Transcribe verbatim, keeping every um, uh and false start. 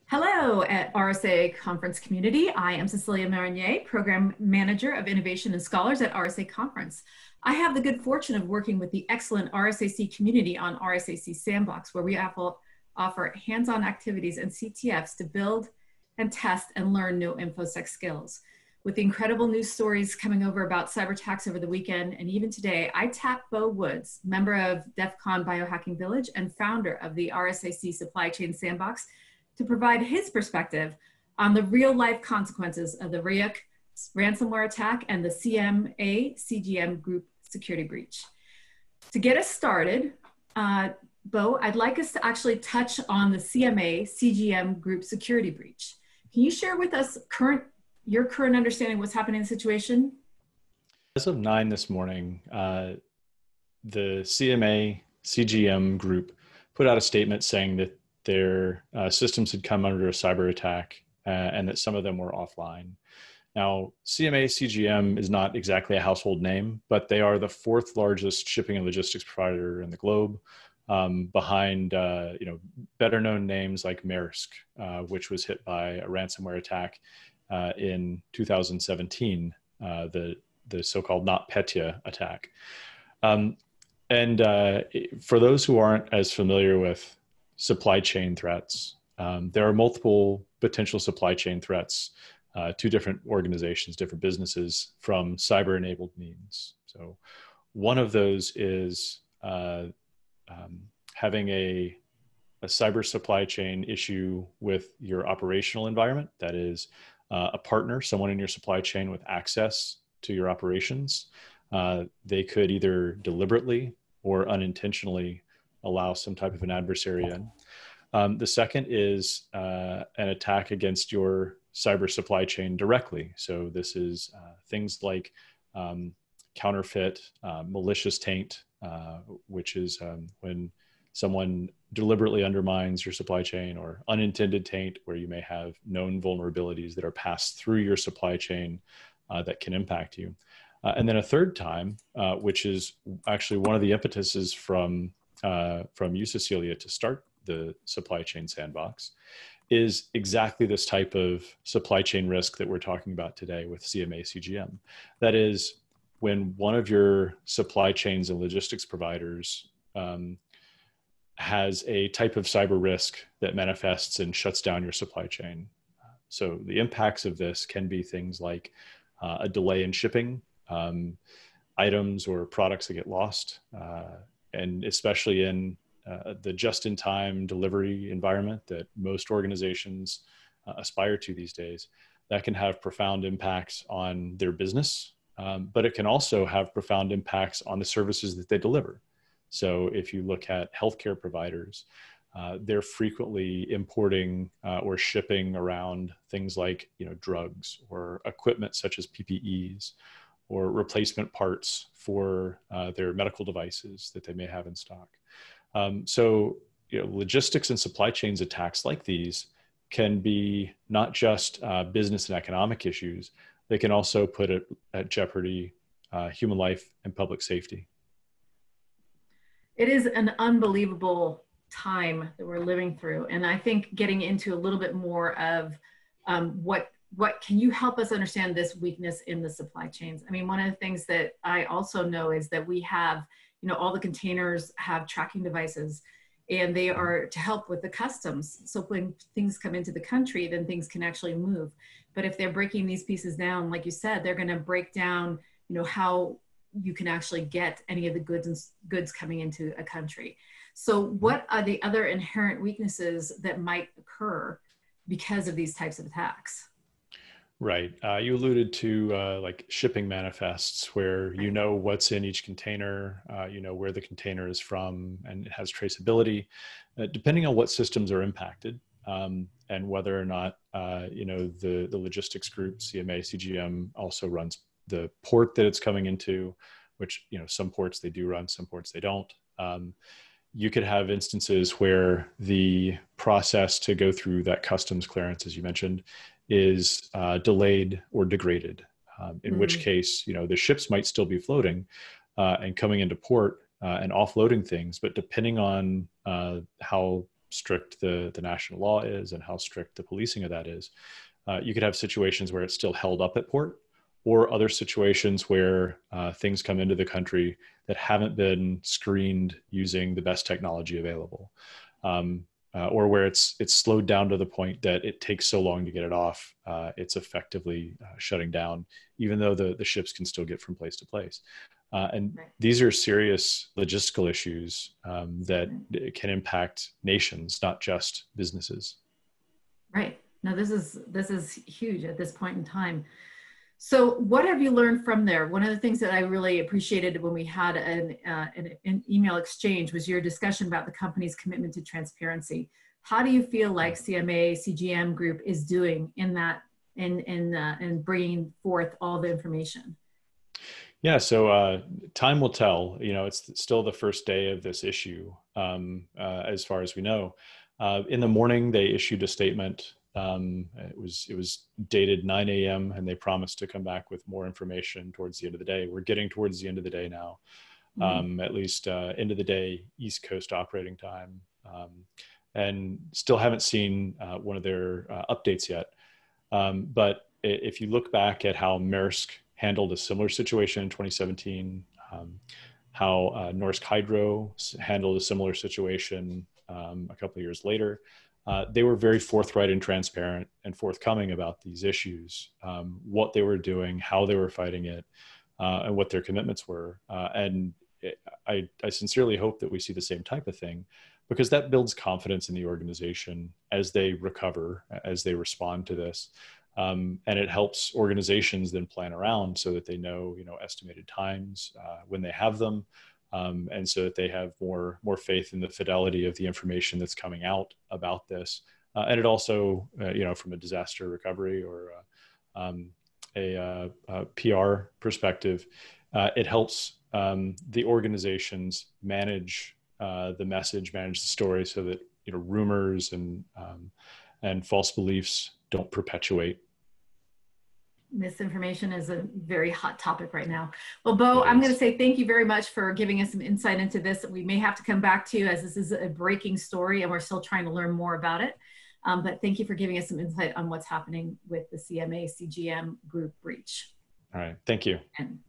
Hello at R S A Conference Community. I am Cecilia Mariner, Program Manager of Innovation and Scholars at R S A Conference. I have the good fortune of working with the excellent R S A C community on R S A C Sandbox, where we offer hands-on activities and C T Fs to build and test and learn new InfoSec skills. With the incredible news stories coming over about cyber attacks over the weekend and even today, I tapped Beau Woods, member of DEF CON Biohacking Village and founder of the R S A C Supply Chain Sandbox, to provide his perspective on the real-life consequences of the R I A C ransomware attack and the C M A C G M Group security breach. To get us started, uh, Beau, I'd like us to actually touch on the C M A C G M Group security breach. Can you share with us current, your current understanding of what's happening in the situation? As of nine this morning, uh, the C M A C G M Group put out a statement saying that their uh, systems had come under a cyber attack uh, and that some of them were offline. Now, C M A C G M is not exactly a household name, but they are the fourth largest shipping and logistics provider in the globe, um, behind uh, you know, better known names like Maersk, uh, which was hit by a ransomware attack uh, in two thousand seventeen, uh, the, the so-called NotPetya attack. Um, and uh, for those who aren't as familiar with supply chain threats, Um, there are multiple potential supply chain threats uh, to different organizations, different businesses from cyber-enabled means. So one of those is uh, um, having a, a cyber supply chain issue with your operational environment. That is uh, a partner, someone in your supply chain with access to your operations. Uh, they could either deliberately or unintentionally allow some type of an adversary in. Um, the second is uh, an attack against your cyber supply chain directly. So this is uh, things like um, counterfeit, uh, malicious taint, uh, which is um, when someone deliberately undermines your supply chain, or unintended taint, where you may have known vulnerabilities that are passed through your supply chain uh, that can impact you. Uh, and then a third time, uh, which is actually one of the impetuses from Uh, from you, Cecilia, to start the Supply Chain Sandbox, is exactly this type of supply chain risk that we're talking about today with C M A C G M. That is, when one of your supply chains and logistics providers um, has a type of cyber risk that manifests and shuts down your supply chain. So the impacts of this can be things like uh, a delay in shipping, um, items or products that get lost, uh, and especially in uh, the just-in-time delivery environment that most organizations uh, aspire to these days, that can have profound impacts on their business, um, but it can also have profound impacts on the services that they deliver. So if you look at healthcare providers, uh, they're frequently importing uh, or shipping around things like, you know, drugs or equipment such as P P Es, or replacement parts for uh, their medical devices that they may have in stock. Um, so, you know, logistics and supply chains attacks like these can be not just uh, business and economic issues, they can also put at, at jeopardy uh, human life and public safety. It is an unbelievable time that we're living through. And I think getting into a little bit more of um, what What can you help us understand this weakness in the supply chains? I mean, one of the things that I also know is that we have, you know, all the containers have tracking devices, and they are to help with the customs. So when things come into the country, then things can actually move. But if they're breaking these pieces down, like you said, they're going to break down, you know, how you can actually get any of the goods and goods coming into a country. So what are the other inherent weaknesses that might occur because of these types of attacks? Right. Uh, you alluded to uh, like shipping manifests, where you know what's in each container, uh, you know where the container is from, and it has traceability. Uh, depending on what systems are impacted, um, and whether or not uh, you know the the logistics group C M A C G M also runs the port that it's coming into, which, you know, some ports they do run, some ports they don't. Um, you could have instances where the process to go through that customs clearance, as you mentioned, is uh, delayed or degraded, um, in mm. which case, you know, the ships might still be floating uh, and coming into port uh, and offloading things, but depending on uh, how strict the, the national law is and how strict the policing of that is. Uh, you could have situations where it's still held up at port, or other situations where uh, things come into the country that haven't been screened using the best technology available, um, uh, or where it's it's slowed down to the point that it takes so long to get it off, uh, it's effectively uh, shutting down, even though the, the ships can still get from place to place. Uh, and Right. these are serious logistical issues um, that can impact nations, not just businesses. Right. No, this is this is huge at this point in time. So what have you learned from there? One of the things that I really appreciated when we had an, uh, an, an email exchange was your discussion about the company's commitment to transparency. How do you feel like C M A C G M Group is doing in that, in, in, uh, in bringing forth all the information? Yeah, so uh, time will tell. You know, it's still the first day of this issue, um, uh, as far as we know. Uh, in the morning, they issued a statement. Um, it was it was dated nine A M and they promised to come back with more information towards the end of the day. We're getting towards the end of the day now, Mm-hmm. um, at least uh, end of the day East Coast operating time, um, and still haven't seen uh, one of their uh, updates yet. Um, but if you look back at how Maersk handled a similar situation in twenty seventeen, um, how uh, Norsk Hydro handled a similar situation um, a couple of years later, uh, they were very forthright and transparent and forthcoming about these issues, um, what they were doing, how they were fighting it, uh, and what their commitments were. Uh, and it, I, I sincerely hope that we see the same type of thing, because that builds confidence in the organization as they recover, as they respond to this. Um, and it helps organizations then plan around so that they know, you know, estimated times uh, when they have them, um, and so that they have more more faith in the fidelity of the information that's coming out about this. Uh, and it also, uh, you know, from a disaster recovery or uh, um, a, uh, a P R perspective, uh, it helps um, the organizations manage uh, the message, manage the story, so that, you know, rumors and um, and false beliefs don't perpetuate. Misinformation is a very hot topic right now. Well, Beau, I'm going to say thank you very much for giving us some insight into this. We may have to come back to you, as this is a breaking story and we're still trying to learn more about it. Um, but thank you for giving us some insight on what's happening with the C M A C G M Group breach. All right. Thank you. And